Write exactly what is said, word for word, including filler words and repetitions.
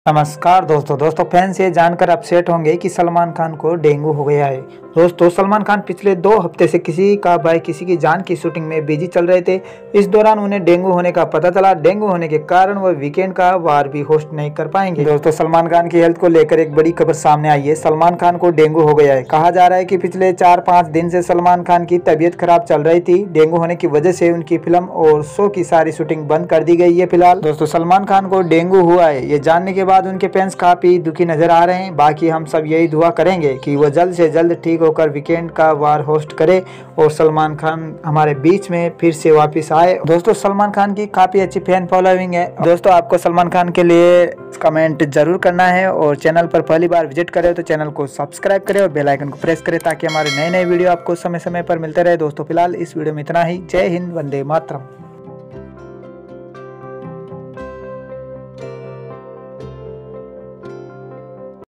नमस्कार दोस्तों दोस्तों फैंस ये जानकर अपसेट होंगे कि सलमान खान को डेंगू हो गया है। दोस्तों सलमान खान पिछले दो हफ्ते से किसी का भाई किसी की जान की शूटिंग में बिजी चल रहे थे। इस दौरान उन्हें डेंगू होने का पता चला। डेंगू होने के कारण वह वीकेंड का वार भी होस्ट नहीं कर पाएंगे। दोस्तों सलमान खान की हेल्थ को लेकर एक बड़ी खबर सामने आई है। सलमान खान को डेंगू हो गया है। कहा जा रहा है कि पिछले चार पाँच दिन से सलमान खान की तबीयत खराब चल रही थी। डेंगू होने की वजह से उनकी फिल्म और शो की सारी शूटिंग बंद कर दी गई है। फिलहाल दोस्तों सलमान खान को डेंगू हुआ है ये जानने के बाद उनके फैंस काफी दुखी नजर आ रहे हैं। बाकी हम सब यही दुआ करेंगे कि वो जल्द से जल्द ठीक होकर वीकेंड का वार होस्ट करे और सलमान खान हमारे बीच में फिर से वापस आए। दोस्तों सलमान खान की काफी अच्छी फैन फॉलोइंग है। दोस्तों आपको सलमान खान के लिए कमेंट जरूर करना है और चैनल पर पहली बार विजिट करें तो चैनल को सब्सक्राइब करें और बेल आइकन को प्रेस करें ताकि हमारे नए नए वीडियो आपको समय समय पर मिलते रहे। दोस्तों फिलहाल इस वीडियो में इतना ही। जय हिंद, वंदे मातरम।